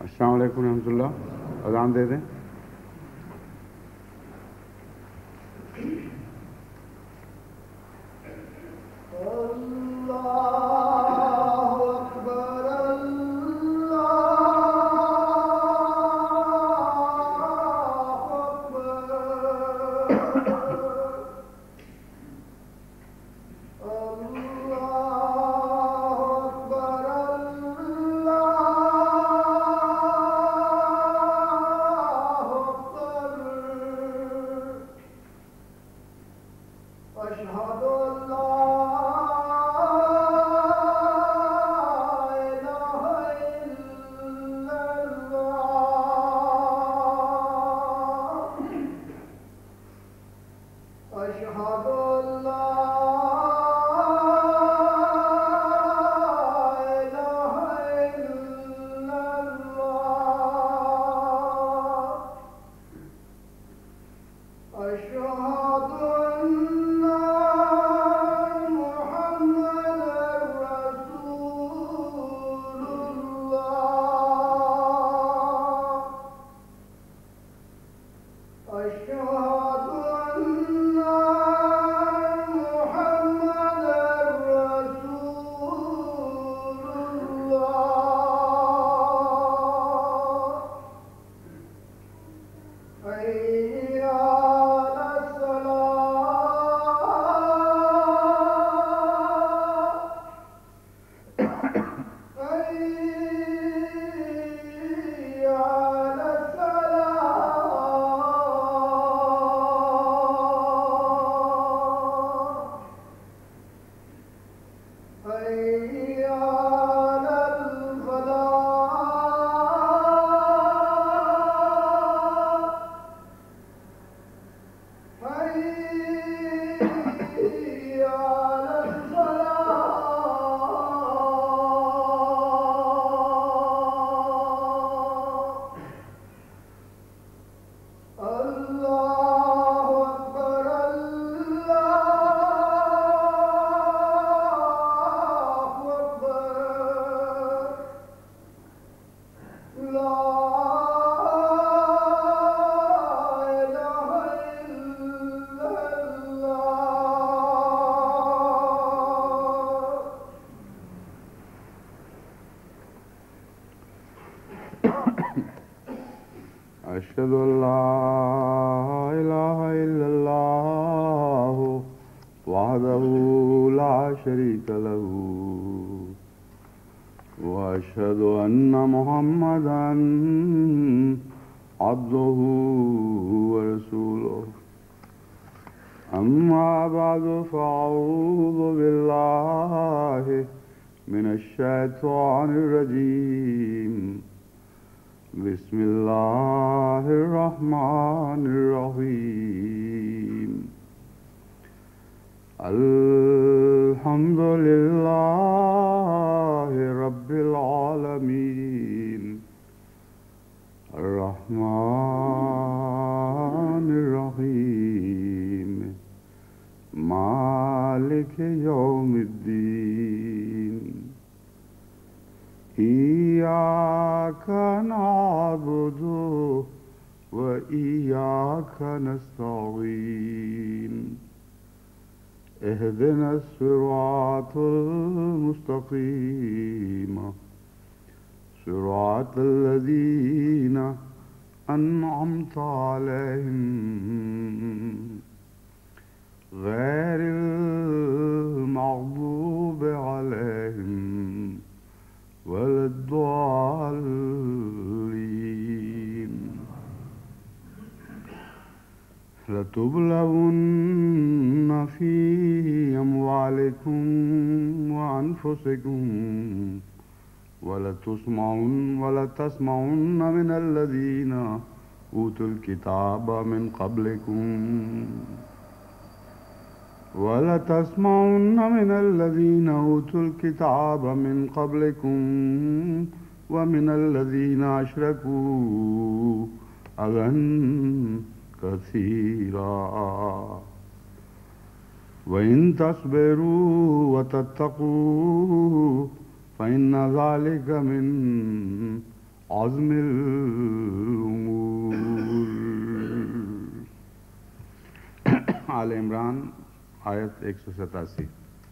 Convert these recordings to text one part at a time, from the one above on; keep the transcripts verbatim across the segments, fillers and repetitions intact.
السلام علیکم ورحمۃ اللہ. اذان دے دیں. أشهد أن لا إله إلا الله وحده لا شريك له وأشهد أن محمدا عبده ورسوله. أما بعد فأعوذ بالله من الشيطان الرجيم. بسم الله الرحمن الرحيم. الحمد لله رب العالمين الرحمن الرحيم مالك يوم الدين. إياك نعبد وإياك نستعين. اهدنا الصراط المستقيم صراط الذين أنعمت عليهم غير المغضوب عليهم ولا الضالين. لتبلغن في أموالكم وأنفسكم ولتسمعن ولتسمعن من الذين أوتوا الكتاب من قبلكم وَلَتَسْمَعُنَّ مِنَ الَّذِينَ أُوتُوا الْكِتَابَ مِنْ قَبْلِكُمْ وَمِنَ الَّذِينَ أَشْرَكُوا أَذًى كَثِيرًا وَإِنْ تَصْبِرُوا وَتَتَّقُوا فَإِنَّ ذَلِكَ مِنْ عزم الأمور. آل عمران آیت ایک سو ستاسی.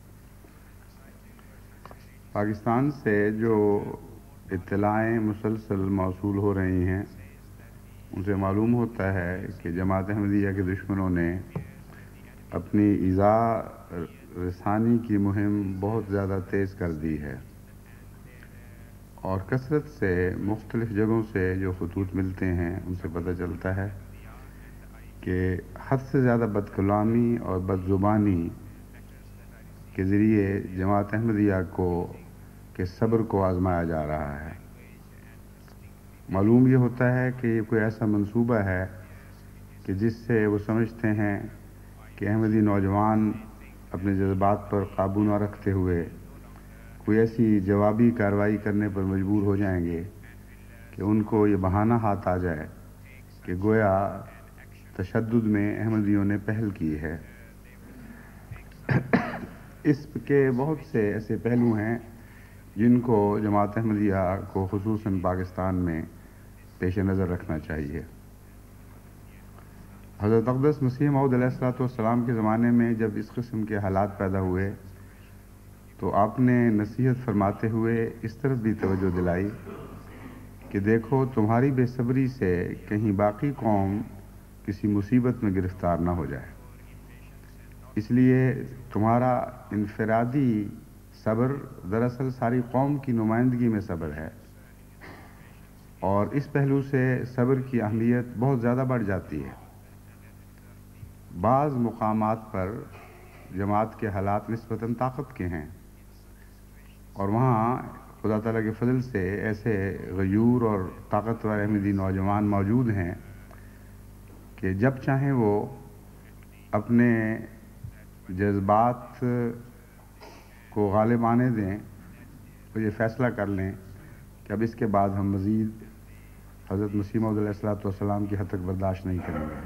پاکستان سے جو اطلاعیں مسلسل موصول ہو رہی ہیں ان سے معلوم ہوتا ہے کہ جماعت احمدیہ کے دشمنوں نے اپنی ایذاء رسانی کی مہم بہت زیادہ تیز کر دی ہے، اور کثرت سے مختلف جگہوں سے جو خطوط ملتے ہیں ان سے پتہ چلتا ہے کہ حد سے زیادہ بد کلامی اور بد زبانی کے ذریعے جماعت احمدیہ کو کے صبر کو آزمایا جا رہا ہے. معلوم یہ ہوتا ہے کہ یہ کوئی ایسا منصوبہ ہے کہ جس سے وہ سمجھتے ہیں کہ احمدی نوجوان اپنے جذبات پر قابو نہ رکھتے ہوئے کوئی ایسی جوابی کارروائی کرنے پر مجبور ہو جائیں گے کہ ان کو یہ بہانہ ہاتھ آ جائے کہ گویا تشدد میں احمدیوں نے پہل کی ہے. اس کے بہت سے ایسے پہلو ہیں جن کو جماعت احمدیہ کو خصوصاً پاکستان میں پیش نظر رکھنا چاہیے. حضرت اقدس مسیح موعود علیہ الصلوۃ والسلام کے زمانے میں جب اس قسم کے حالات پیدا ہوئے تو آپ نے نصیحت فرماتے ہوئے اس طرف بھی توجہ دلائی کہ دیکھو تمہاری بے صبری سے کہیں باقی قوم کسی مصیبت میں گرفتار نہ ہو جائے، اس لیے تمہارا انفرادی صبر دراصل ساری قوم کی نمائندگی میں صبر ہے، اور اس پہلو سے صبر کی اہمیت بہت زیادہ بڑھ جاتی ہے. بعض مقامات پر جماعت کے حالات نسبتاً طاقت کے ہیں، اور وہاں خدا تعالیٰ کے فضل سے ایسے غیور اور طاقتور احمدی نوجوان موجود ہیں کہ جب چاہیں وہ اپنے جذبات کو غالب آنے دیں، وہ یہ فیصلہ کر لیں کہ اب اس کے بعد ہم مزید حضرت مسیح موعود علیہ الصلوۃ والسلام کی حد تک برداشت نہیں کریں گے.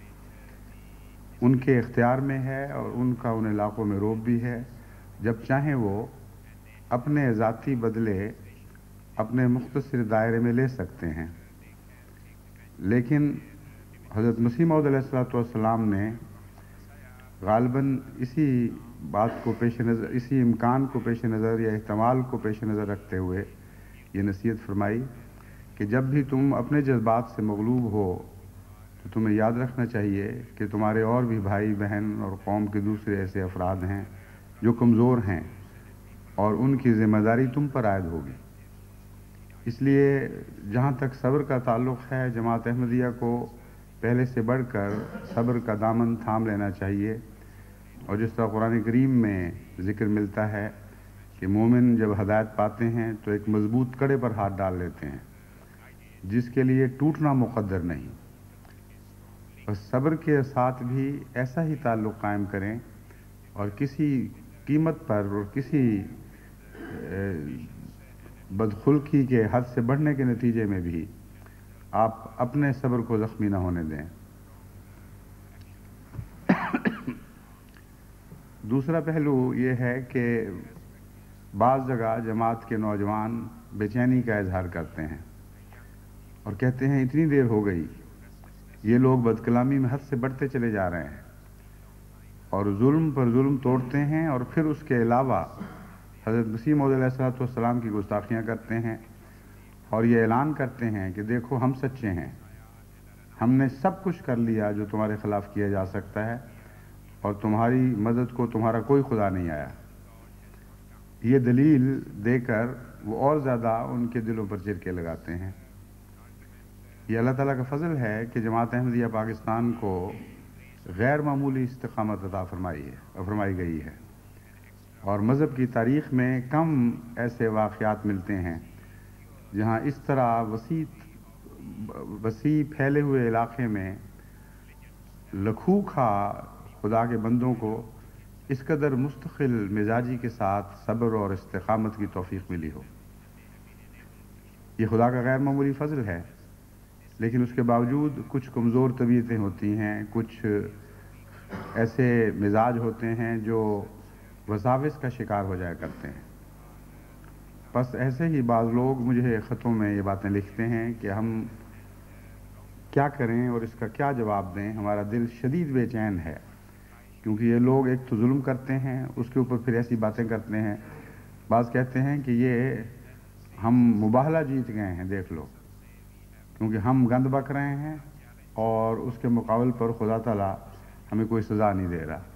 ان کے اختیار میں ہے اور ان کا ان علاقوں میں روب بھی ہے. جب چاہیں وہ اپنے ذاتی بدلے اپنے مختصر دائرے میں لے سکتے ہیں، لیکن حضرت مسیح موعود علیہ الصلوۃ والسلام نے غالباً اسی بات کو پیش نظر اسی امکان کو پیش نظر یا احتمال کو پیش نظر رکھتے ہوئے یہ نصیحت فرمائی کہ جب بھی تم اپنے جذبات سے مغلوب ہو تو تمہیں یاد رکھنا چاہیے کہ تمہارے اور بھی بھائی بہن اور قوم کے دوسرے ایسے افراد ہیں جو کمزور ہیں، اور ان کی ذمہ داری تم پر عائد ہوگی. اس لیے جہاں تک صبر کا تعلق ہے، جماعت احمدیہ کو پہلے سے بڑھ کر صبر کا دامن تھام لینا چاہیے. اور جس طرح قرآن کریم میں ذکر ملتا ہے کہ مومن جب ہدایت پاتے ہیں تو ایک مضبوط کڑے پر ہاتھ ڈال لیتے ہیں جس کے لیے ٹوٹنا مقدر نہیں. بس صبر کے ساتھ بھی ایسا ہی تعلق قائم کریں، اور کسی قیمت پر اور کسی بدخلقی کے حد سے بڑھنے کے نتیجے میں بھی آپ اپنے صبر کو زخمی نہ ہونے دیں. دوسرا پہلو یہ ہے کہ بعض جگہ جماعت کے نوجوان بے چینی کا اظہار کرتے ہیں اور کہتے ہیں اتنی دیر ہو گئی، یہ لوگ بد کلامی میں حد سے بڑھتے چلے جا رہے ہیں اور ظلم پر ظلم توڑتے ہیں، اور پھر اس کے علاوہ حضرت مسیح موعود علیہ الصلوۃ والسلام کی گستاخیاں کرتے ہیں اور یہ اعلان کرتے ہیں کہ دیکھو ہم سچے ہیں، ہم نے سب کچھ کر لیا جو تمہارے خلاف کیا جا سکتا ہے، اور تمہاری مدد کو تمہارا کوئی خدا نہیں آیا. یہ دلیل دے کر وہ اور زیادہ ان کے دلوں پر چرکے لگاتے ہیں. یہ اللہ تعالیٰ کا فضل ہے کہ جماعت احمدیہ پاکستان کو غیر معمولی استقامت عطا فرمائی ہے فرمائی گئی ہے، اور مذہب کی تاریخ میں کم ایسے واقعات ملتے ہیں جہاں اس طرح وسیع وسیع پھیلے ہوئے علاقے میں لکھوں کھا خدا کے بندوں کو اس قدر مستقل مزاجی کے ساتھ صبر اور استقامت کی توفیق ملی ہو. یہ خدا کا غیر معمولی فضل ہے، لیکن اس کے باوجود کچھ کمزور طبیعتیں ہوتی ہیں، کچھ ایسے مزاج ہوتے ہیں جو وساوس کا شکار ہو جایا کرتے ہیں. بس ایسے ہی بعض لوگ مجھے خطوں میں یہ باتیں لکھتے ہیں کہ ہم کیا کریں اور اس کا کیا جواب دیں، ہمارا دل شدید بے چین ہے، کیونکہ یہ لوگ ایک تو ظلم کرتے ہیں، اس کے اوپر پھر ایسی باتیں کرتے ہیں۔ بعض کہتے ہیں کہ یہ ہم مباہلہ جیت گئے ہیں، دیکھ لو، کیونکہ ہم گند بک رہے ہیں اور اس کے مقابل پر خدا تعالیٰ ہمیں کوئی سزا نہیں دے رہا۔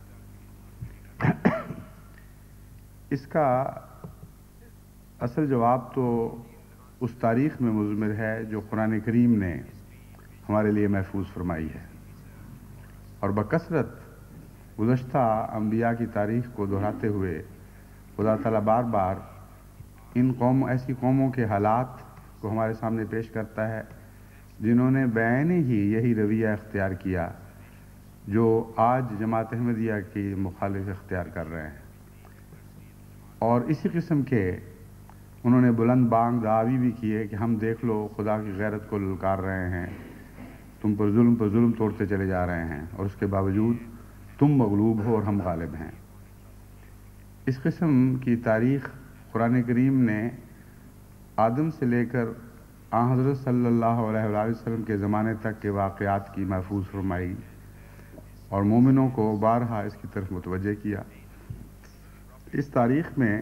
اس کا اصل جواب تو اس تاریخ میں مضمر ہے جو قرآن کریم نے ہمارے لیے محفوظ فرمائی ہے، اور بکثرت گزشتہ انبیاء کی تاریخ کو دہراتے ہوئے خدا تعالیٰ بار بار ان قوم ایسی قوموں کے حالات کو ہمارے سامنے پیش کرتا ہے جنہوں نے بعین ہی یہی رویہ اختیار کیا جو آج جماعت احمدیہ کی مخالف اختیار کر رہے ہیں، اور اسی قسم کے انہوں نے بلند بانگ دعوی بھی کیے کہ ہم دیکھ لو خدا کی غیرت کو للکار رہے ہیں، تم پر ظلم پر ظلم توڑتے چلے جا رہے ہیں، اور اس کے باوجود تم مغلوب ہو اور ہم غالب ہیں۔ اس قسم کی تاریخ قرآن کریم نے آدم سے لے کر آن حضرت صلی اللہ علیہ وآلہ وسلم کے زمانے تک کے واقعات کی محفوظ فرمائی اور مومنوں کو بارہا اس کی طرف متوجہ کیا۔ اس تاریخ میں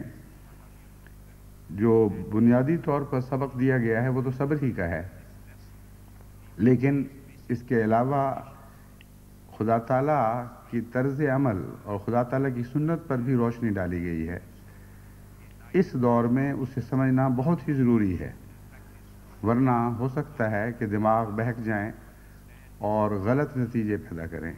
جو بنیادی طور پر سبق دیا گیا ہے وہ تو صبر ہی کا ہے، لیکن اس کے علاوہ خدا تعالیٰ کی طرز عمل اور خدا تعالیٰ کی سنت پر بھی روشنی ڈالی گئی ہے۔ اس دور میں اسے سمجھنا بہت ہی ضروری ہے، ورنہ ہو سکتا ہے کہ دماغ بہک جائیں اور غلط نتیجے پیدا کریں۔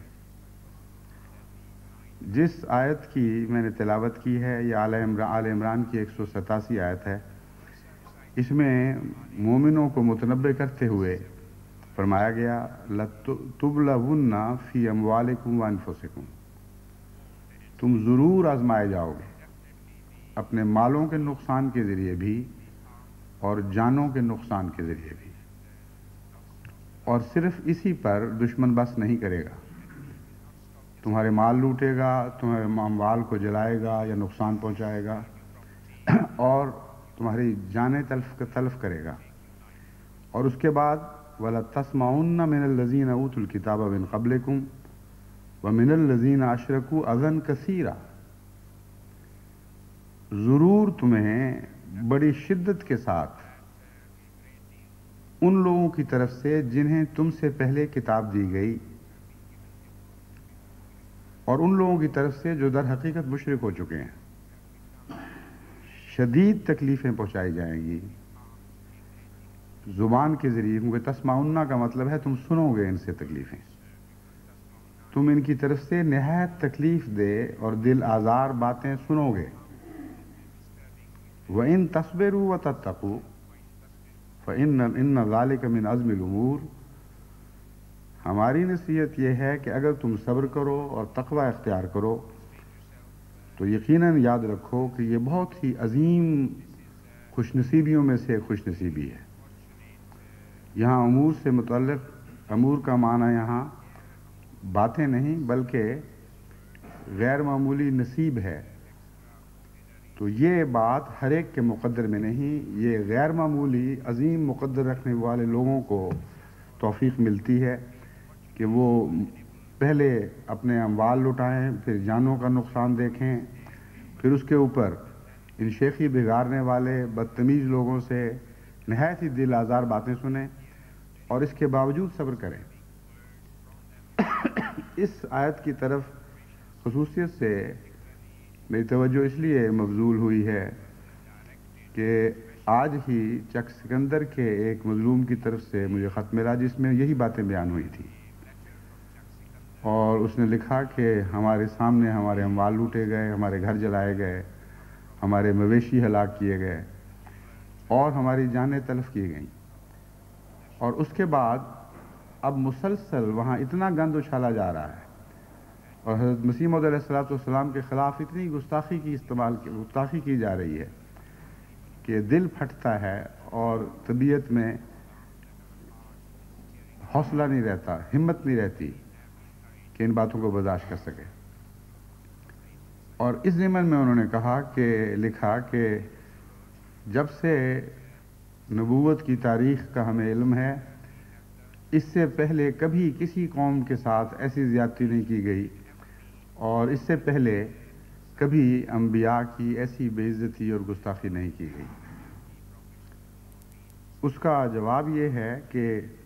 جس آیت کی میں نے تلاوت کی ہے یہ آل عمران کی ایک سو ستاسی آیت ہے، اس میں مومنوں کو متنبہ کرتے ہوئے فرمایا گیا لَتُبْلَوُنَّ فِي أَمْوَالِكُمْ وَأَنفُسِكُمْ، تم ضرور آزمائے جاؤ گے اپنے مالوں کے نقصان کے ذریعے بھی اور جانوں کے نقصان کے ذریعے بھی، اور صرف اسی پر دشمن بس نہیں کرے گا، تمہارے مال لوٹے گا، تمہارے اموال کو جلائے گا یا نقصان پہنچائے گا، اور تمہاری جانیں تلف تلف کرے گا۔ اور اس کے بعد وَلَتَسْمَعُنَّ مِنَ الَّذِينَ أُوتُوا الْكِتَابَ مِنْ قَبْلِكُمْ وَمِنَ الَّذِينَ أَشْرَكُوا أَذًى كَثِيرًا، ضرور تمہیں بڑی شدت کے ساتھ ان لوگوں کی طرف سے جنہیں تم سے پہلے کتاب دی گئی اور ان لوگوں کی طرف سے جو در حقیقت مشرک ہو چکے ہیں، شدید تکلیفیں پہنچائی جائیں گی زبان کے ذریعے، کیونکہ تسمعون کا مطلب ہے تم سنو گے ان سے تکلیفیں، تم ان کی طرف سے نہایت تکلیف دے اور دل آزار باتیں سنو گے۔ وَإِن تَصْبِرُوا وَتَتَّقُوا فَإِنَّ إِنَّ ذَلِكَ مِنْ عَزْمِ الْأُمُورِ، ہماری نصیحت یہ ہے کہ اگر تم صبر کرو اور تقوی اختیار کرو تو یقیناً یاد رکھو کہ یہ بہت ہی عظیم خوش نصیبیوں میں سے خوش نصیبی ہے۔ یہاں امور سے متعلق، امور کا معنی یہاں باتیں نہیں بلکہ غیر معمولی نصیب ہے، تو یہ بات ہر ایک کے مقدر میں نہیں، یہ غیر معمولی عظیم مقدر رکھنے والے لوگوں کو توفیق ملتی ہے کہ وہ پہلے اپنے اموال لٹائیں، پھر جانوں کا نقصان دیکھیں، پھر اس کے اوپر ان شیخی بگاڑنے والے بدتمیز لوگوں سے نہایت ہی دل آزار باتیں سنیں اور اس کے باوجود صبر کریں۔ اس آیت کی طرف خصوصیت سے میری توجہ اس لیے مبذول ہوئی ہے کہ آج ہی چک سکندر کے ایک مظلوم کی طرف سے مجھے خط ملا جس میں یہی باتیں بیان ہوئی تھی، اور اس نے لکھا کہ ہمارے سامنے ہمارے اموال لوٹے گئے، ہمارے گھر جلائے گئے، ہمارے مویشی ہلاک کیے گئے اور ہماری جانیں تلف کی گئیں، اور اس کے بعد اب مسلسل وہاں اتنا گند اچھالا جا رہا ہے اور حضرت مسیح موعود علیہ الصلوۃ والسلام کے خلاف اتنی گستاخی کی استعمال گستاخی کی جا رہی ہے کہ دل پھٹتا ہے اور طبیعت میں حوصلہ نہیں رہتا، ہمت نہیں رہتی کہ ان باتوں کو برداشت کر سکے۔ اور اس ضمن میں انہوں نے کہا کہ لکھا کہ جب سے نبوت کی تاریخ کا ہمیں علم ہے، اس سے پہلے کبھی کسی قوم کے ساتھ ایسی زیادتی نہیں کی گئی، اور اس سے پہلے کبھی انبیاء کی ایسی بے عزتی اور گستاخی نہیں کی گئی۔ اس کا جواب یہ ہے کہ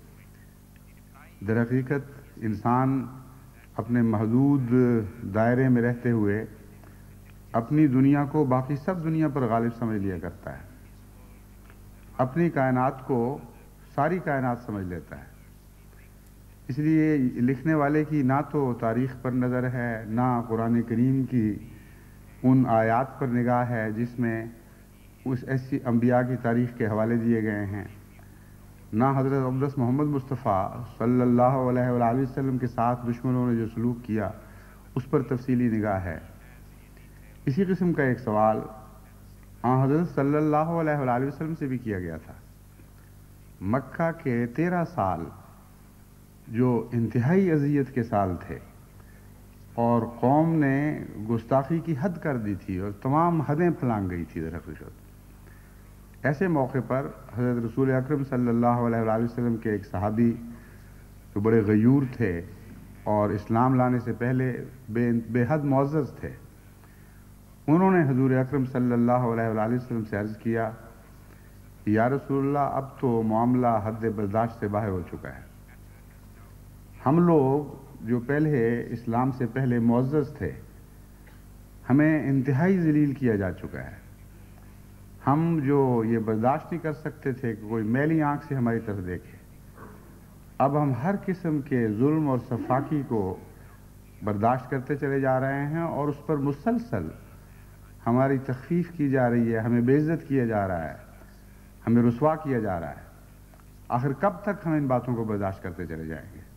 در حقیقت انسان اپنے محدود دائرے میں رہتے ہوئے اپنی دنیا کو باقی سب دنیا پر غالب سمجھ لیا کرتا ہے، اپنی کائنات کو ساری کائنات سمجھ لیتا ہے۔ اس لیے لکھنے والے کی نہ تو تاریخ پر نظر ہے، نہ قرآن کریم کی ان آیات پر نگاہ ہے جس میں اس ایسی انبیاء کی تاریخ کے حوالے دیے گئے ہیں، نہ حضرت اقدس محمد مصطفیٰ صلی اللہ علیہ وآلہ وسلم کے ساتھ دشمنوں نے جو سلوک کیا اس پر تفصیلی نگاہ ہے۔ اسی قسم کا ایک سوال آن حضرت صلی اللہ علیہ وآلہ وسلم سے بھی کیا گیا تھا۔ مکہ کے تیرہ سال جو انتہائی اذیت کے سال تھے، اور قوم نے گستاخی کی حد کر دی تھی اور تمام حدیں پھلانگ گئی تھی در حقیقت، ایسے موقع پر حضرت رسول اکرم صلی اللہ علیہ وآلہ وسلم کے ایک صحابی جو بڑے غیور تھے اور اسلام لانے سے پہلے بے بے حد معزز تھے، انہوں نے حضور اکرم صلی اللہ علیہ وآلہ وسلم سے عرض کیا، یا رسول اللہ، اب تو معاملہ حد برداشت سے باہر ہو چکا ہے۔ ہم لوگ جو پہلے اسلام سے پہلے معزز تھے، ہمیں انتہائی ذلیل کیا جا چکا ہے۔ ہم جو یہ برداشت نہیں کر سکتے تھے کہ کوئی میلی آنکھ سے ہماری طرف دیکھے، اب ہم ہر قسم کے ظلم اور سفاکی کو برداشت کرتے چلے جا رہے ہیں، اور اس پر مسلسل ہماری تخفیف کی جا رہی ہے، ہمیں بے عزت کیا جا رہا ہے، ہمیں رسوا کیا جا رہا ہے۔ آخر کب تک ہم ان باتوں کو برداشت کرتے چلے جائیں گے؟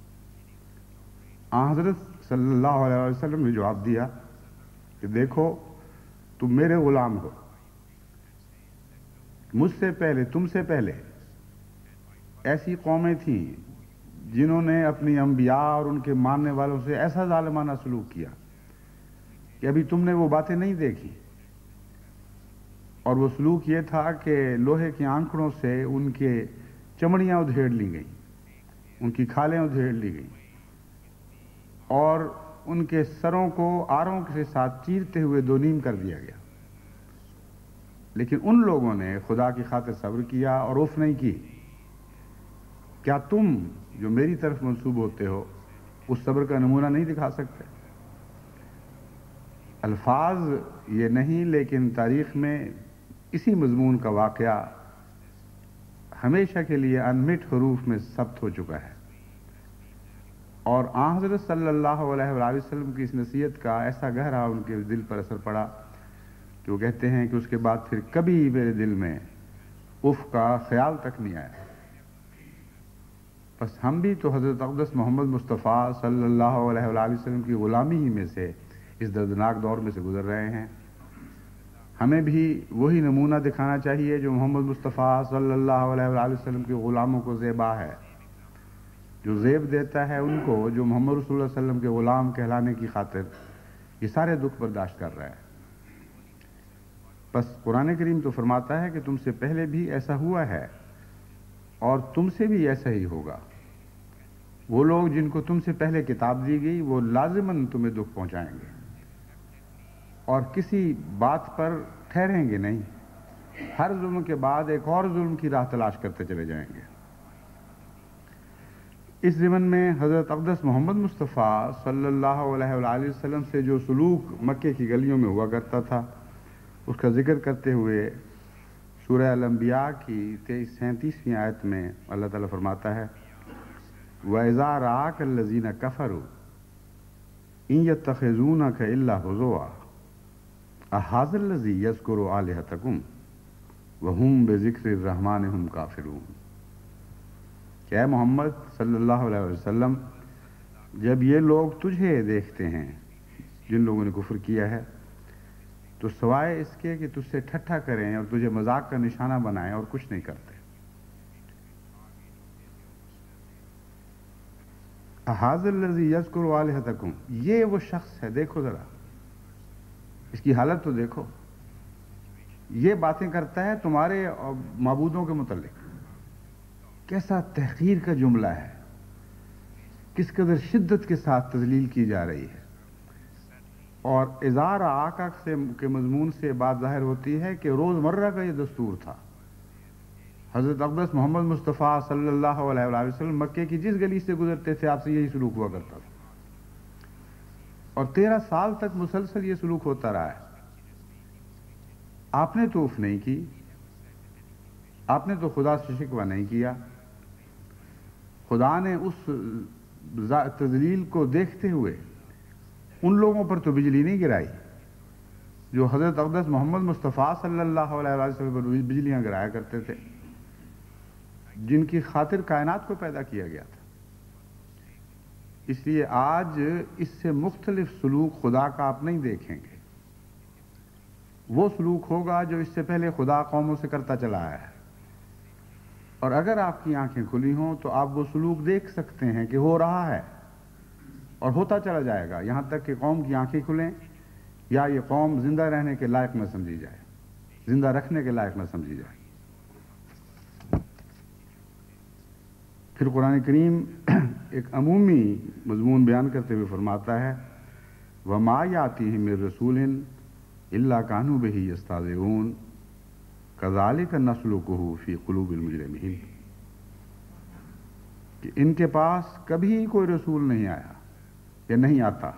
آن حضرت صلی اللہ علیہ وسلم نے جواب دیا کہ دیکھو، تم میرے غلام ہو، مجھ سے پہلے، تم سے پہلے ایسی قومیں تھیں جنہوں نے اپنی انبیاء اور ان کے ماننے والوں سے ایسا ظالمانہ سلوک کیا کہ ابھی تم نے وہ باتیں نہیں دیکھی، اور وہ سلوک یہ تھا کہ لوہے کی آنکڑوں سے ان کے چمڑیاں ادھیڑ لی گئیں، ان کی کھالیں ادھیڑ لی گئیں، اور ان کے سروں کو آروں کے ساتھ چیرتے ہوئے دو نیم کر دیا گیا۔ لیکن ان لوگوں نے خدا کی خاطر صبر کیا اور اف نہیں کی۔ کیا تم جو میری طرف منسوب ہوتے ہو اس صبر کا نمونہ نہیں دکھا سکتے؟ الفاظ یہ نہیں، لیکن تاریخ میں اسی مضمون کا واقعہ ہمیشہ کے لیے انمٹ حروف میں ثبت ہو چکا ہے، اور آن حضرت صلی اللہ علیہ وآلہ وسلم کی اس نصیحت کا ایسا گہرا ان کے دل پر اثر پڑا کہ وہ کہتے ہیں کہ اس کے بعد پھر کبھی میرے دل میں اف کا خیال تک نہیں آیا۔ بس ہم بھی تو حضرت اقدس محمد مصطفیٰ صلی اللہ علیہ وآلہ وسلم کی غلامی ہی میں سے اس دردناک دور میں سے گزر رہے ہیں۔ ہمیں بھی وہی نمونہ دکھانا چاہیے جو محمد مصطفیٰ صلی اللہ علیہ وآلہ وسلم کے غلاموں کو زیبا ہے، جو زیب دیتا ہے ان کو جو محمد رسول اللہ علیہ وسلم کے غلام کہلانے کی خاطر یہ سارے دکھ برداشت کر رہا ہے۔ بس قرآن کریم تو فرماتا ہے کہ تم سے پہلے بھی ایسا ہوا ہے اور تم سے بھی ایسا ہی ہوگا۔ وہ لوگ جن کو تم سے پہلے کتاب دی گئی وہ لازماً تمہیں دکھ پہنچائیں گے اور کسی بات پر ٹھہریں گے نہیں، ہر ظلم کے بعد ایک اور ظلم کی راہ تلاش کرتے چلے جائیں گے۔ اس ضمن میں حضرت اقدس محمد مصطفیٰ صلی اللہ علیہ وآلہ وسلم سے جو سلوک مکے کی گلیوں میں ہوا کرتا تھا اس کا ذکر کرتے ہوئے سورہ الانبیاء کی تیئیس سینتیسویں آیت میں اللہ تعالیٰ فرماتا ہے، وَإِذَا رَآكَ الَّذِينَ كَفَرُوا إِن يَتَّخِذُونَكَ إِلَّا هُزُوًا أَهَٰذَا الَّذِي يَذْكُرُ آلِهَتَكُمْ وَهُمْ بِذِكْرِ الرَّحْمَٰنِ هُمْ كَافِرُونَ۔ کہ اے محمد صلی اللہ علیہ وسلم، جب یہ لوگ تجھے دیکھتے ہیں جن لوگوں نے کفر کیا ہے تو سوائے اس کے کہ تجھ سے ٹھٹھا کریں اور تجھے مذاق کا نشانہ بنائیں اور کچھ نہیں کرتے۔ اَهَٰذَا الَّذِي يَذْكُرُ آلِهَتَكُمْ، یہ وہ شخص ہے، دیکھو ذرا اس کی حالت تو دیکھو، یہ باتیں کرتا ہے تمہارے معبودوں کے متعلق. کیسا تحقیر کا جملہ ہے، کس قدر شدت کے ساتھ تذلیل کی جا رہی ہے. اور اظہار آقا سے کے مضمون سے بات ظاہر ہوتی ہے کہ روزمرہ کا یہ دستور تھا. حضرت اقدس محمد مصطفیٰ صلی اللہ علیہ وآلہ وسلم مکے کی جس گلی سے گزرتے تھے آپ سے یہی سلوک ہوا کرتا تھا، اور تیرہ سال تک مسلسل یہ سلوک ہوتا رہا ہے. آپ نے تو اف نہیں کی، آپ نے تو خدا سے شکوہ نہیں کیا. خدا نے اس تذلیل کو دیکھتے ہوئے ان لوگوں پر تو بجلی نہیں گرائی جو حضرت اقدس محمد مصطفیٰ صلی اللہ علیہ وسلم پر بجلیاں گرایا کرتے تھے، جن کی خاطر کائنات کو پیدا کیا گیا تھا. اس لیے آج اس سے مختلف سلوک خدا کا آپ نہیں دیکھیں گے. وہ سلوک ہوگا جو اس سے پہلے خدا قوموں سے کرتا چلا آیا ہے. اور اگر آپ کی آنکھیں کھلی ہوں تو آپ وہ سلوک دیکھ سکتے ہیں کہ ہو رہا ہے اور ہوتا چلا جائے گا، یہاں تک کہ قوم کی آنکھیں کھلیں یا یہ قوم زندہ رہنے کے لائق نہ سمجھی جائے، زندہ رکھنے کے لائق نہ سمجھی جائے. پھر قرآن کریم ایک عمومی مضمون بیان کرتے ہوئے فرماتا ہے وَمَا يَأْتِيهِم مِّن رَّسُولٍ إِلَّا كَانُوا بِهِ يَسْتَهْزِئُونَ كَذَلِكَ نَسْلُكُهُ فِي قُلُوبِ الْمُجْرِمِينَ. کہ ان کے پاس کبھی کوئی رسول نہیں آیا یا نہیں آتا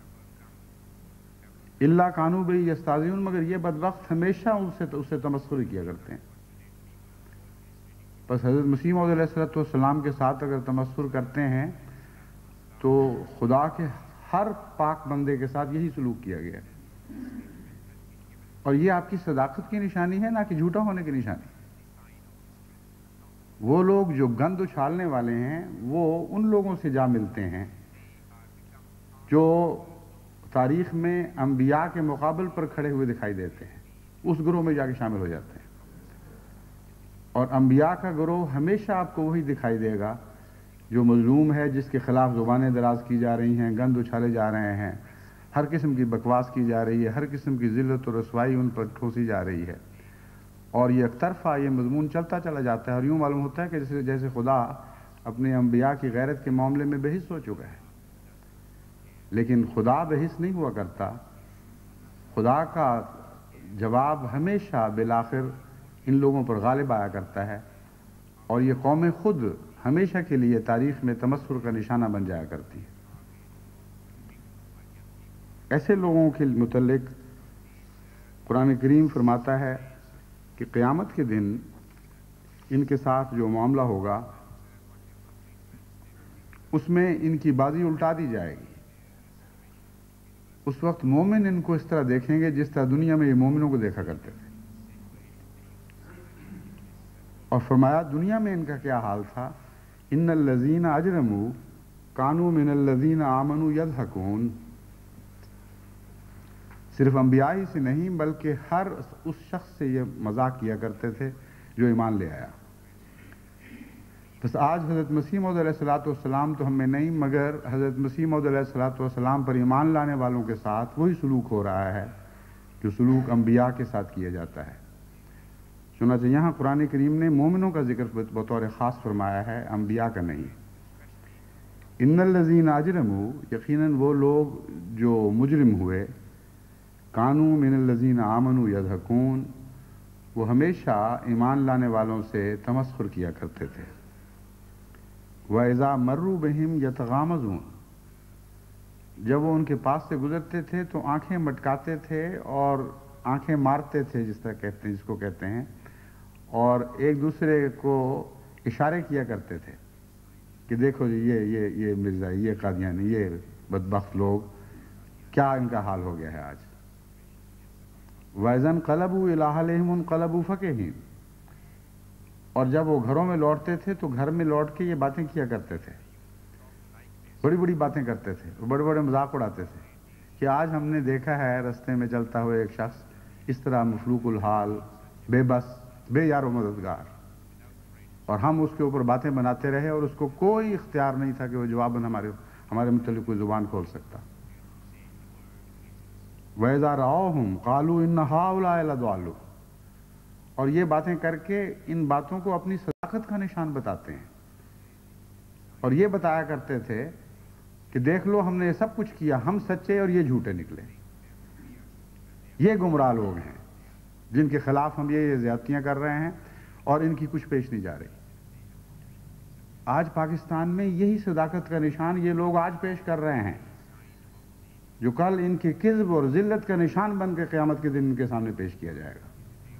الا کانوا بہ یستہزئون، مگر یہ بدبخت ہمیشہ ان سے اس سے تمسخر کیا کرتے ہیں. بس حضرت مسیح موعود علیہ الصلوۃ والسلام کے ساتھ اگر تمسخر کرتے ہیں تو خدا کے ہر پاک بندے کے ساتھ یہی سلوک کیا گیا ہے. اور یہ آپ کی صداقت کی نشانی ہے، نہ کہ جھوٹا ہونے کی نشانی. وہ لوگ جو گند اچھالنے والے ہیں وہ ان لوگوں سے جا ملتے ہیں جو تاریخ میں انبیاء کے مقابل پر کھڑے ہوئے دکھائی دیتے ہیں، اس گروہ میں جا کے شامل ہو جاتے ہیں. اور انبیاء کا گروہ ہمیشہ آپ کو وہی دکھائی دے گا جو مظلوم ہے، جس کے خلاف زبانیں دراز کی جا رہی ہیں، گند اچھالے جا رہے ہیں، ہر قسم کی بکواس کی جا رہی ہے، ہر قسم کی ذلت و رسوائی ان پر ٹھوسی جا رہی ہے. اور یہ ایک طرفہ یہ مضمون چلتا چلا جاتا ہے، اور یوں معلوم ہوتا ہے کہ جیسے جیسے خدا اپنے انبیاء کی غیرت کے معاملے میں بحث ہو چکا ہے. لیکن خدا بحث نہیں ہوا کرتا. خدا کا جواب ہمیشہ بالآخر ان لوگوں پر غالب آیا کرتا ہے، اور یہ قومیں خود ہمیشہ کے لیے تاریخ میں تمسخر کا نشانہ بن جایا کرتی ہیں. ایسے لوگوں کے متعلق قرآن کریم فرماتا ہے کہ قیامت کے دن ان کے ساتھ جو معاملہ ہوگا اس میں ان کی بازی الٹا دی جائے گی. اس وقت مومن ان کو اس طرح دیکھیں گے جس طرح دنیا میں یہ مومنوں کو دیکھا کرتے تھے. اور فرمایا دنیا میں ان کا کیا حال تھا، ان الذین اجرموا کانوا من الذین آمنوا یضحکون. صرف انبیاء ہی سے نہیں بلکہ ہر اس شخص سے یہ مذاق کیا کرتے تھے جو ایمان لے آیا. بس آج حضرت مسیح موعود علیہ الصلوۃ والسلام تو ہم میں نہیں، مگر حضرت مسیح موعود علیہ الصلوۃ والسلام پر ایمان لانے والوں کے ساتھ وہی سلوک ہو رہا ہے جو سلوک انبیاء کے ساتھ کیا جاتا ہے. چنانچہ یہاں قرآن کریم نے مومنوں کا ذکر بطور خاص فرمایا ہے، انبیاء کا نہیں. ان الذین اجرموا، یقیناً وہ لوگ جو مجرم ہوئے، کانوا من الذین آمنوا یضحکون، وہ ہمیشہ ایمان لانے والوں سے تمسخر کیا کرتے تھے. وَإِذَا مَرُّوا بِهِمْ يَتَغَامَزُونَ، جب وہ ان کے پاس سے گزرتے تھے تو آنکھیں مٹکاتے تھے اور آنکھیں مارتے تھے، جس طرح کہتے ہیں جس کو کہتے ہیں، اور ایک دوسرے کو اشارے کیا کرتے تھے کہ دیکھو جی یہ یہ یہ مرزا، یہ قادیانی، یہ بدبخت لوگ، کیا ان کا حال ہو گیا ہے آج. وَإِذَا انقَلَبُوا إِلَىٰ أَهْلِهِمُ انقلبوا فَكِهِينَ، اور جب وہ گھروں میں لوٹتے تھے تو گھر میں لوٹ کے یہ باتیں کیا کرتے تھے، بڑی بڑی باتیں کرتے تھے، بڑے بڑے مذاق اڑاتے تھے کہ آج ہم نے دیکھا ہے رستے میں چلتا ہوا ایک شخص اس طرح مفلوق الحال، بے بس، بے یار و مددگار، اور ہم اس کے اوپر باتیں بناتے رہے اور اس کو کوئی اختیار نہیں تھا کہ وہ جواباً ہمارے ہمارے متعلق کوئی زبان کھول سکتا. وَإِذَا رَأَوْهُمْ قَالُوا إِنَّ هَٰؤُلَاءِ لَضَالُّونَ، اور یہ باتیں کر کے ان باتوں کو اپنی صداقت کا نشان بتاتے ہیں، اور یہ بتایا کرتے تھے کہ دیکھ لو ہم نے یہ سب کچھ کیا، ہم سچے اور یہ جھوٹے نکلے۔ یہ گمراہ لوگ ہیں جن کے خلاف ہم یہ زیادتیاں کر رہے ہیں اور ان کی کچھ پیش نہیں جا رہی۔ آج پاکستان میں یہی صداقت کا نشان یہ لوگ آج پیش کر رہے ہیں، جو کل ان کے کذب اور ذلت کا نشان بن کے قیامت کے دن ان کے سامنے پیش کیا جائے گا۔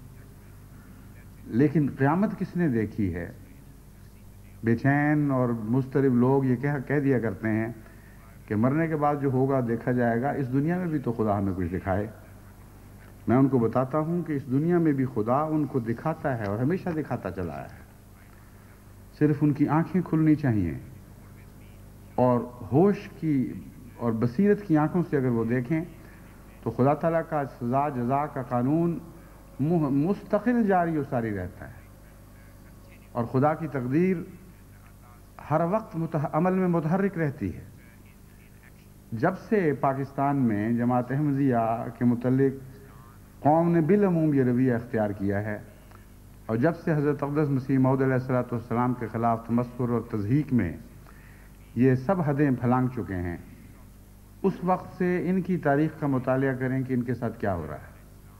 لیکن قیامت کس نے دیکھی ہے؟ بے چین اور مضطرب لوگ یہ کہہ دیا کرتے ہیں کہ مرنے کے بعد جو ہوگا دیکھا جائے گا، اس دنیا میں بھی تو خدا ہمیں کچھ دکھائے۔ میں ان کو بتاتا ہوں کہ اس دنیا میں بھی خدا ان کو دکھاتا ہے اور ہمیشہ دکھاتا چلا ہے، صرف ان کی آنکھیں کھلنی چاہیے، اور ہوش کی اور بصیرت کی آنکھوں سے اگر وہ دیکھیں تو خدا تعالیٰ کا سزا جزا کا قانون مستقل جاری و ساری رہتا ہے، اور خدا کی تقدیر ہر وقت عمل میں متحرک رہتی ہے۔ جب سے پاکستان میں جماعت احمدیہ کے متعلق قوم نے بالعموم یہ رویہ اختیار کیا ہے، اور جب سے حضرت اقدس مسیح موعود علیہ الصلوۃ والسلام کے خلاف تمسخر اور تضحیک میں یہ سب حدیں پھلانگ چکے ہیں، اس وقت سے ان کی تاریخ کا مطالعہ کریں کہ ان کے ساتھ کیا ہو رہا ہے۔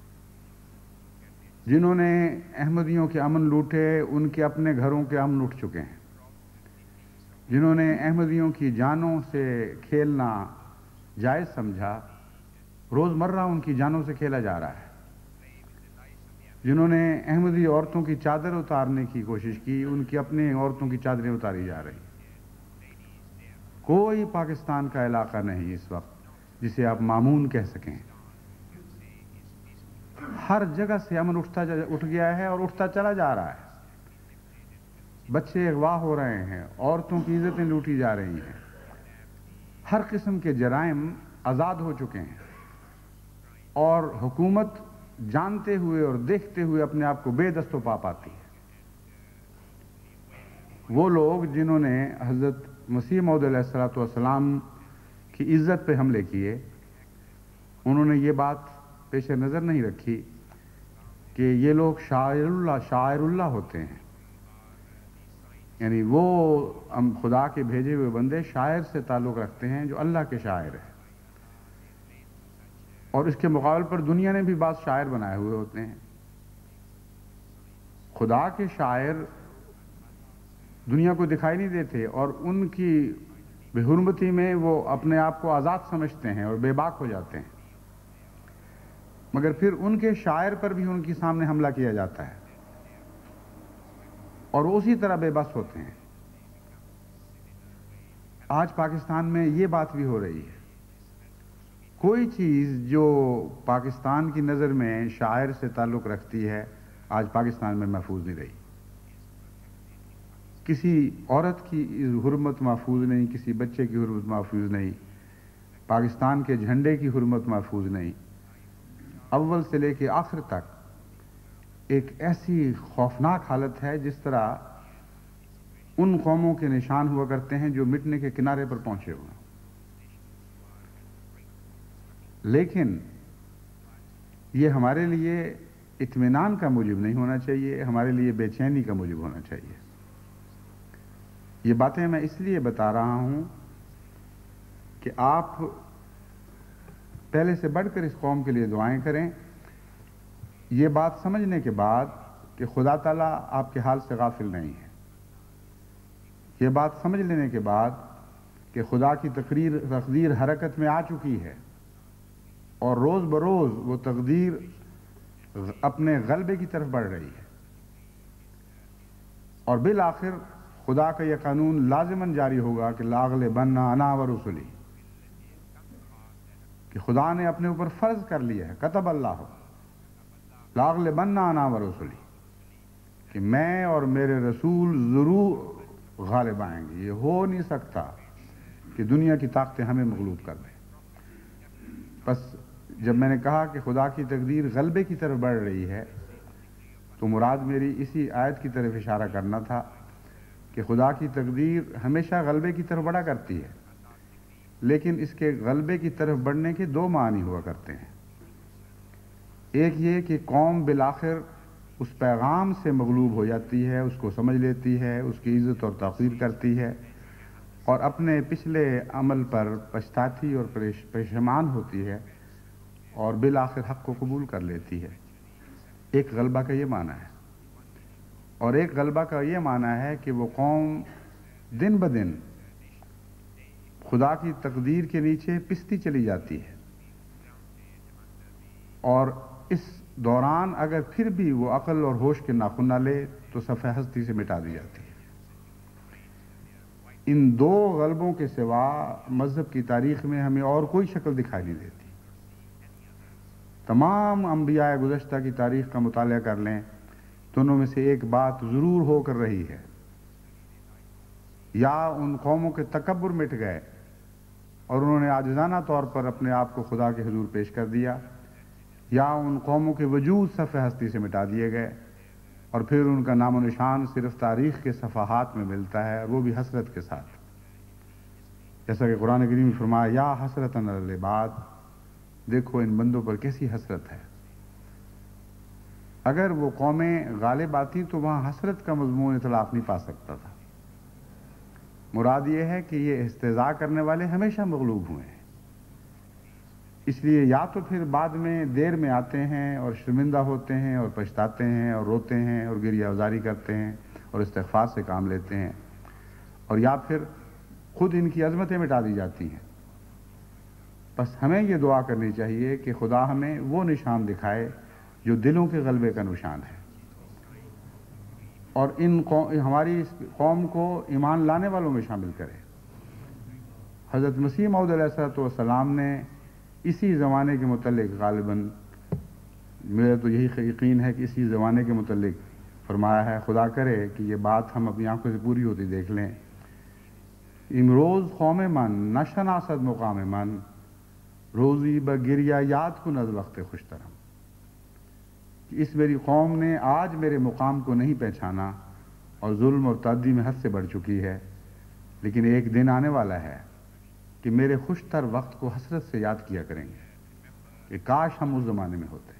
جنہوں نے احمدیوں کے امن لوٹے، ان کے اپنے گھروں کے امن لوٹ چکے ہیں۔ جنہوں نے احمدیوں کی جانوں سے کھیلنا جائز سمجھا، روزمرہ ان کی جانوں سے کھیلا جا رہا ہے۔ جنہوں نے احمدی عورتوں کی چادر اتارنے کی کوشش کی، ان کی اپنے عورتوں کی چادریں اتاری جا رہی ہیں۔ کوئی پاکستان کا علاقہ نہیں اس وقت جسے آپ مامون کہہ سکیں۔ ہر جگہ سے امن اٹھتا اٹھ گیا ہے اور اٹھتا چلا جا رہا ہے۔ بچے اغوا ہو رہے ہیں، عورتوں کی عزتیں لوٹی جا رہی ہیں، ہر قسم کے جرائم آزاد ہو چکے ہیں، اور حکومت جانتے ہوئے اور دیکھتے ہوئے اپنے آپ کو بے دست و پا پاتی ہے۔ وہ لوگ جنہوں نے حضرت مسیح موعود علیہ الصلوۃ والسلام کی عزت پہ حملے کیے، انہوں نے یہ بات پیش نظر نہیں رکھی کہ یہ لوگ شاعر اللہ شاعر اللہ ہوتے ہیں، یعنی وہ ہم خدا کے بھیجے ہوئے بندے شاعر سے تعلق رکھتے ہیں جو اللہ کے شاعر ہیں، اور اس کے مقابل پر دنیا نے بھی بعض شاعر بنائے ہوئے ہوتے ہیں۔ خدا کے شاعر دنیا کو دکھائی نہیں دیتے، اور ان کی بے حرمتی میں وہ اپنے آپ کو آزاد سمجھتے ہیں اور بے باک ہو جاتے ہیں، مگر پھر ان کے شاعر پر بھی ان کے سامنے حملہ کیا جاتا ہے، اور وہ اسی طرح بے بس ہوتے ہیں۔ آج پاکستان میں یہ بات بھی ہو رہی ہے، کوئی چیز جو پاکستان کی نظر میں شاعر سے تعلق رکھتی ہے آج پاکستان میں محفوظ نہیں رہی۔ کسی عورت کی حرمت محفوظ نہیں، کسی بچے کی حرمت محفوظ نہیں، پاکستان کے جھنڈے کی حرمت محفوظ نہیں۔ اول سے لے کے آخر تک ایک ایسی خوفناک حالت ہے جس طرح ان قوموں کے نشان ہوا کرتے ہیں جو مٹنے کے کنارے پر پہنچے ہوئے ہیں۔ لیکن یہ ہمارے لیے اطمینان کا موجب نہیں ہونا چاہیے، ہمارے لیے بے چینی کا موجب ہونا چاہیے۔ یہ باتیں میں اس لیے بتا رہا ہوں کہ آپ پہلے سے بڑھ کر اس قوم کے لیے دعائیں کریں، یہ بات سمجھنے کے بعد کہ خدا تعالیٰ آپ کے حال سے غافل نہیں ہے، یہ بات سمجھ لینے کے بعد کہ خدا کی تقریر تقدیر حرکت میں آ چکی ہے، اور روز بروز وہ تقدیر اپنے غلبے کی طرف بڑھ رہی ہے، اور بالآخر خدا کا یہ قانون لازماً جاری ہوگا کہ لاغلبن انا ورسلی، کہ خدا نے اپنے اوپر فرض کر لیا ہے، کتب اللہ لاغلبن انا ورسلی، کہ میں اور میرے رسول ضرور غالب آئیں گے۔ یہ ہو نہیں سکتا کہ دنیا کی طاقتیں ہمیں مغلوب کر دیں۔ بس جب میں نے کہا کہ خدا کی تقدیر غلبے کی طرف بڑھ رہی ہے، تو مراد میری اسی آیت کی طرف اشارہ کرنا تھا کہ خدا کی تقدیر ہمیشہ غلبے کی طرف بڑھا کرتی ہے، لیکن اس کے غلبے کی طرف بڑھنے کے دو معنی ہوا کرتے ہیں۔ ایک یہ کہ قوم بالآخر اس پیغام سے مغلوب ہو جاتی ہے، اس کو سمجھ لیتی ہے، اس کی عزت اور توقیر کرتی ہے، اور اپنے پچھلے عمل پر پچھتاتی اور پشیمان ہوتی ہے، اور بالآخر حق کو قبول کر لیتی ہے۔ ایک غلبہ کا یہ معنی ہے، اور ایک غلبہ کا یہ معنی ہے کہ وہ قوم دن بدن خدا کی تقدیر کے نیچے پستی چلی جاتی ہے، اور اس دوران اگر پھر بھی وہ عقل اور ہوش کے ناخن نہ لے تو صفحہ ہستی سے مٹا دی جاتی ہے۔ ان دو غلبوں کے سوا مذہب کی تاریخ میں ہمیں اور کوئی شکل دکھائی نہیں دیتی۔ تمام انبیاء گزشتہ کی تاریخ کا مطالعہ کر لیں تو انہوں میں سے ایک بات ضرور ہو کر رہی ہے، یا ان قوموں کے تکبر مٹ گئے اور انہوں نے عاجزانہ طور پر اپنے آپ کو خدا کے حضور پیش کر دیا، یا ان قوموں کے وجود صفحہ ہستی سے مٹا دیے گئے، اور پھر ان کا نام و نشان صرف تاریخ کے صفحات میں ملتا ہے، وہ بھی حسرت کے ساتھ۔ جیسا کہ قرآن کریم میں فرمایا، یا حسرتاً علی العباد، دیکھو ان بندوں پر کیسی حسرت ہے۔ اگر وہ قومیں غالب آتی تو وہاں حسرت کا مضمون اطلاق نہیں پا سکتا تھا۔ مراد یہ ہے کہ یہ استہزاء کرنے والے ہمیشہ مغلوب ہوئے ہیں، اس لیے یا تو پھر بعد میں دیر میں آتے ہیں اور شرمندہ ہوتے ہیں اور پچھتاتے ہیں اور روتے ہیں اور گریہ ازاری کرتے ہیں اور استغفار سے کام لیتے ہیں، اور یا پھر خود ان کی عظمتیں مٹا دی جاتی ہیں۔ بس ہمیں یہ دعا کرنی چاہیے کہ خدا ہمیں وہ نشان دکھائے جو دلوں کے غلبے کا نشان ہے، اور ان قوم ہماری اس قوم کو ایمان لانے والوں میں شامل کرے۔ حضرت مسیح موعود علیہ السلام نے اسی زمانے کے متعلق غالباً، میرا تو یہی یقین ہے کہ اسی زمانے کے متعلق فرمایا ہے، خدا کرے کہ یہ بات ہم اپنی آنکھوں سے پوری ہوتی دیکھ لیں۔ امروز قوم من نشناسد مقام من، روزی بگریہ یاد کن از وقت خوشترم، کہ اس میری قوم نے آج میرے مقام کو نہیں پہچانا اور ظلم اور تعدی میں حد سے بڑھ چکی ہے، لیکن ایک دن آنے والا ہے کہ میرے خوشتر وقت کو حسرت سے یاد کیا کریں گے کہ کاش ہم اس زمانے میں ہوتے۔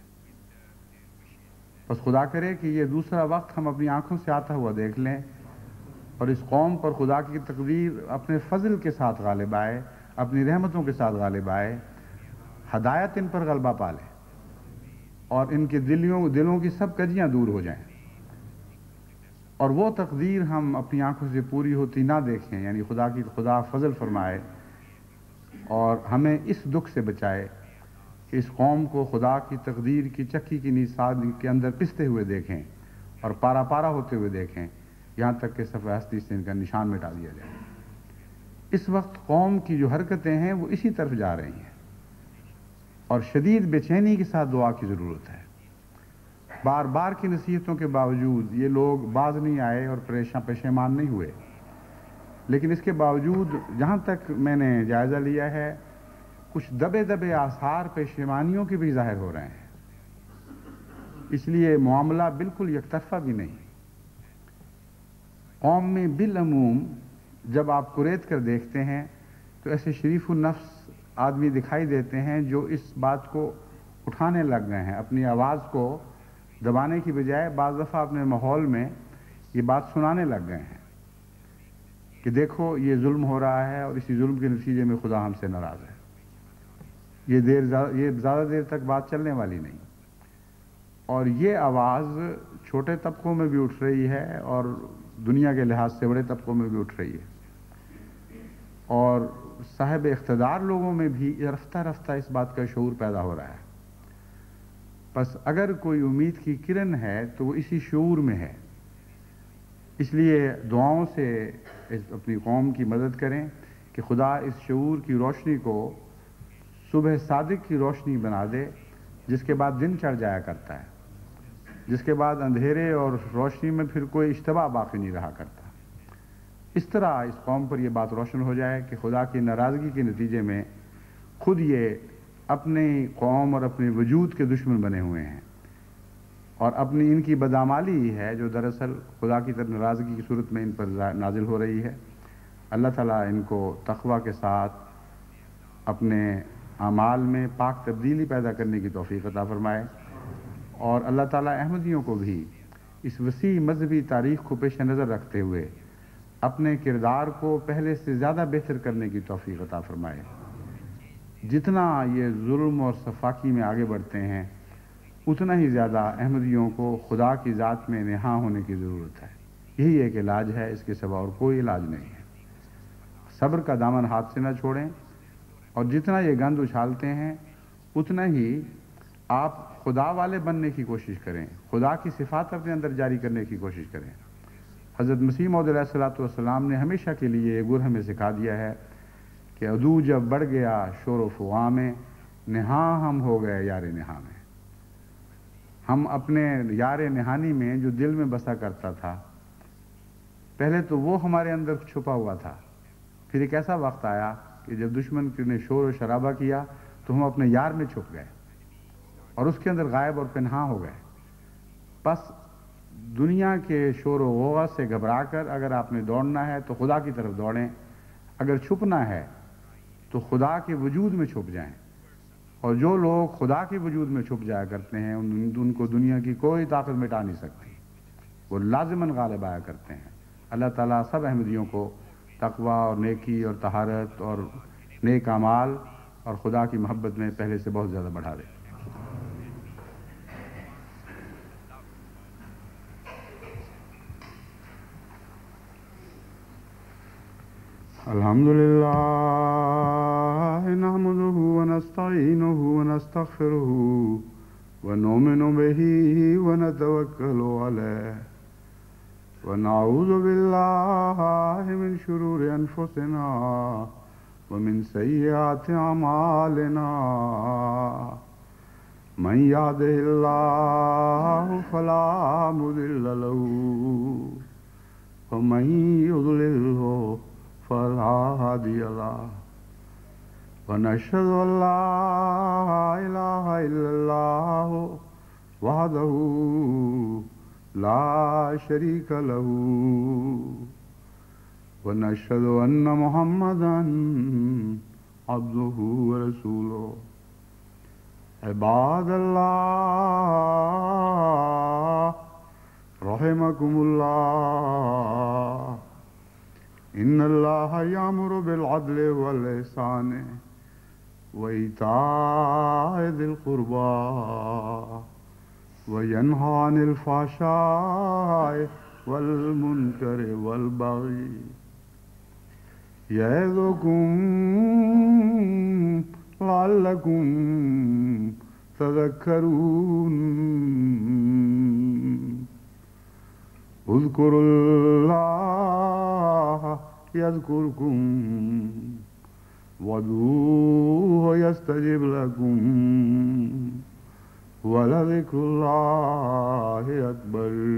بس خدا کرے کہ یہ دوسرا وقت ہم اپنی آنکھوں سے آتا ہوا دیکھ لیں، اور اس قوم پر خدا کی تقدیر اپنے فضل کے ساتھ غالب آئے، اپنی رحمتوں کے ساتھ غالب آئے، ہدایت ان پر غلبہ پالے، اور ان کے دلیوں دلوں کی سب کجیاں دور ہو جائیں، اور وہ تقدیر ہم اپنی آنکھوں سے پوری ہوتی نہ دیکھیں، یعنی خدا کی خدا فضل فرمائے اور ہمیں اس دکھ سے بچائے کہ اس قوم کو خدا کی تقدیر کی چکی کی نیساد کے اندر پستے ہوئے دیکھیں اور پارا پارا ہوتے ہوئے دیکھیں، یہاں تک کہ صفحہ ہستی سے ان کا نشان مٹا دیا جائے۔ اس وقت قوم کی جو حرکتیں ہیں وہ اسی طرف جا رہی ہیں، اور شدید بے چینی کے ساتھ دعا کی ضرورت ہے۔ بار بار کی نصیحتوں کے باوجود یہ لوگ باز نہیں آئے اور پریشان پشیمان نہیں ہوئے، لیکن اس کے باوجود جہاں تک میں نے جائزہ لیا ہے، کچھ دبے دبے آثار پشیمانیوں کے بھی ظاہر ہو رہے ہیں، اس لیے معاملہ بالکل یک طرفہ بھی نہیں۔ قوم میں بالعموم جب آپ قریت کر دیکھتے ہیں تو ایسے شریف النفس آدمی دکھائی دیتے ہیں جو اس بات کو اٹھانے لگ گئے ہیں، اپنی آواز کو دبانے کی بجائے بعض دفعہ اپنے ماحول میں یہ بات سنانے لگ گئے ہیں کہ دیکھو یہ ظلم ہو رہا ہے اور اسی ظلم کے نتیجے میں خدا ہم سے ناراض ہے۔ یہ دیر یہ زیادہ دیر تک بات چلنے والی نہیں، اور یہ آواز چھوٹے طبقوں میں بھی اٹھ رہی ہے اور دنیا کے لحاظ سے بڑے طبقوں میں بھی اٹھ رہی ہے، اور صاحب اقتدار لوگوں میں بھی رفتہ رفتہ اس بات کا شعور پیدا ہو رہا ہے۔ بس اگر کوئی امید کی کرن ہے تو وہ اسی شعور میں ہے، اس لیے دعاؤں سے اپنی قوم کی مدد کریں کہ خدا اس شعور کی روشنی کو صبح صادق کی روشنی بنا دے، جس کے بعد دن چڑھ جایا کرتا ہے، جس کے بعد اندھیرے اور روشنی میں پھر کوئی اشتباہ باقی نہیں رہا کرتا۔ اس طرح اس قوم پر یہ بات روشن ہو جائے کہ خدا کی ناراضگی کے نتیجے میں خود یہ اپنی قوم اور اپنے وجود کے دشمن بنے ہوئے ہیں، اور اپنی ان کی بدعمالی ہے جو دراصل خدا کی طرف ناراضگی کی صورت میں ان پر نازل ہو رہی ہے۔ اللہ تعالیٰ ان کو تقوی کے ساتھ اپنے اعمال میں پاک تبدیلی پیدا کرنے کی توفیق عطا فرمائے، اور اللہ تعالیٰ احمدیوں کو بھی اس وسیع مذہبی تاریخ کو پیش نظر رکھتے ہوئے اپنے کردار کو پہلے سے زیادہ بہتر کرنے کی توفیق عطا فرمائے۔ جتنا یہ ظلم اور صفاقی میں آگے بڑھتے ہیں اتنا ہی زیادہ احمدیوں کو خدا کی ذات میں نہاں ہونے کی ضرورت ہے۔ یہی ایک علاج ہے، اس کے سوا اور کوئی علاج نہیں ہے۔ صبر کا دامن ہاتھ سے نہ چھوڑیں، اور جتنا یہ گند اچھالتے ہیں اتنا ہی آپ خدا والے بننے کی کوشش کریں، خدا کی صفات اپنے اندر جاری کرنے کی کوشش کریں۔ حضرت مسیح موعود علیہ الصلوۃ والسلام نے ہمیشہ کے لیے یہ گر ہمیں سکھا دیا ہے کہ عدو جب بڑھ گیا شور و فغاں میں، نہاں ہم ہو گئے یار نہاں میں۔ ہم اپنے یار نہانی میں جو دل میں بسا کرتا تھا، پہلے تو وہ ہمارے اندر چھپا ہوا تھا، پھر ایک ایسا وقت آیا کہ جب دشمن نے شور و شرابہ کیا تو ہم اپنے یار میں چھپ گئے اور اس کے اندر غائب اور پنہاں ہو گئے۔ بس دنیا کے شور و غوغا سے گھبرا کر اگر آپ نے دوڑنا ہے تو خدا کی طرف دوڑیں، اگر چھپنا ہے تو خدا کے وجود میں چھپ جائیں۔ اور جو لوگ خدا کے وجود میں چھپ جایا کرتے ہیں ان, ان کو دنیا کی کوئی طاقت مٹا نہیں سکتی، وہ لازماً غالب آیا کرتے ہیں۔ اللہ تعالیٰ سب احمدیوں کو تقوی اور نیکی اور طہارت اور نیک اعمال اور خدا کی محبت میں پہلے سے بہت زیادہ بڑھا دے۔ الحمدللہ نحمده ونستعینه ونستغفره ونؤمن به ونتوکل علیہ ونعوذ باللہ من شرور انفسنا ومن سیئات اعمالنا من یهده اللہ فلا مضل له ومن یضللہ فلا هادی له ونشهد ان لا اله الا الله وحده لا شريك له ونشهد ان محمدا عبده ورسوله عباد الله رحمكم الله ان اللہ یامر بالعدل والإحسان وإیتاء ذی القربى وینہی عن الفحشاء والمنکر والبغی یعظکم لعلکم تذکرون اذکروا اللہ یذکرکم وادعوہ یستجب لکم ولذکر اللہ اکبر۔